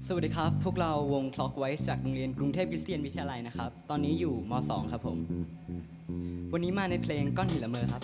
สวัสดีครับพวกเราวง Clockwise จากโรงเรียนกรุงเทพคริสเตียนวิทยาลัยนะครับตอนนี้อยู่ม.2 ครับผมวันนี้มาในเพลงก้อนหินละเมอครับ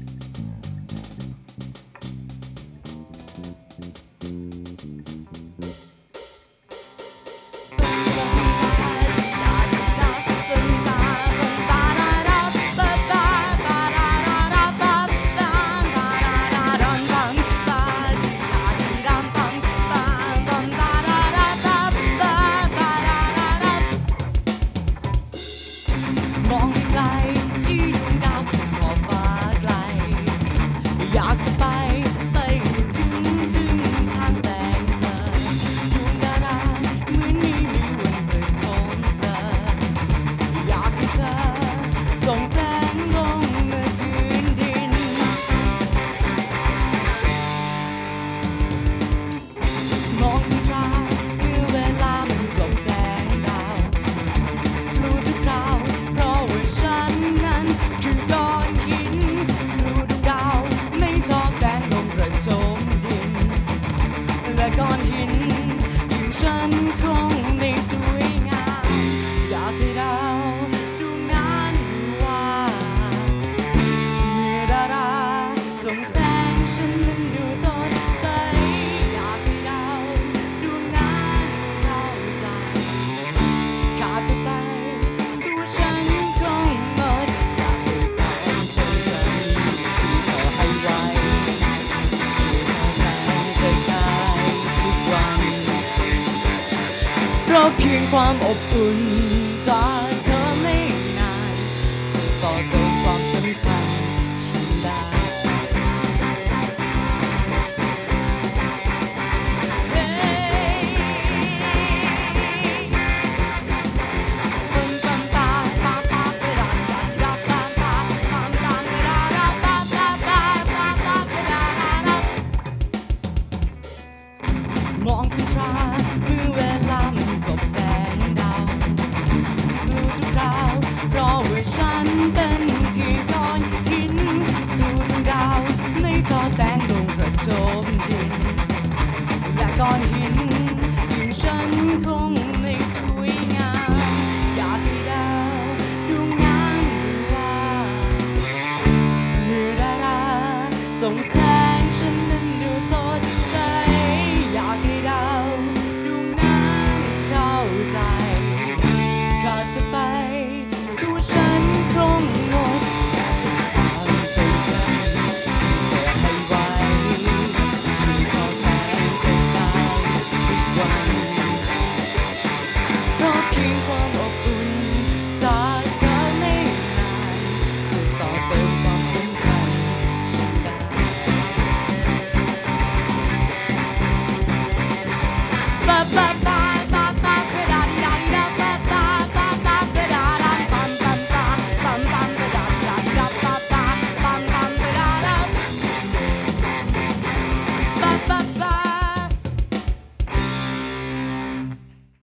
มองไกลที่ดวงดาวสุดขอบฟ้าไกลอยากจะไปถึงครึ่งทางแสงเธอดวงดาราเหมือนไม่มีวันจะพบเธออยากให้เธอส่งแสงลงเมื่อพื้นดินมองถึงทางเมื่อเวลามันกลบแสงดาวรู้ทุกคราวเพราะว่าฉันนั้นคือก้อนหินดูดวงดาวไม่ทอแสงลงกระโจมดินและก้อนหินอยู่ฉันคงไม่สวยงามอยากให้ดาวดวงนั้นว่าเมื่อดาราส่งแสงฉันนั้นดูสดใสอยากให้ดาวดวงนั้นเข้าใจขาดจะไปตัวฉันคงหมดอยากให้ดาวเจอกันขอให้ไวช่วยขอแสงประกายทุกวันเพราะเพียงความอบอุ่นจากเธอไม่นานจะต่อเติมความสำคัญฉันได้มองถึงคราเมื่อเวลามันกลบแสงดาวรู้ทุกคราวเพราะว่าฉันเป็นเพียงก้อนหินดูดวงดาวไม่ทอแสงลงกระโจมดินและก้อนหินอย่างฉันคงไม่สวยงามอยากให้ดาวดวงนั้นว่าเมื่อดาราส่งแสงฉันนั้นดูสดใสอยากให้ดาวดวงนั้นเข้าใจขาดจะไปตัวฉันคงหมดความใส่ใจที่เธอให้ไว้ช่วยขอแสงประกายทุกวันเพราะเพียงความอบอุ่นจากเธอไม่นานจะต่อเติมความสำคัญฉันได้ba ba ba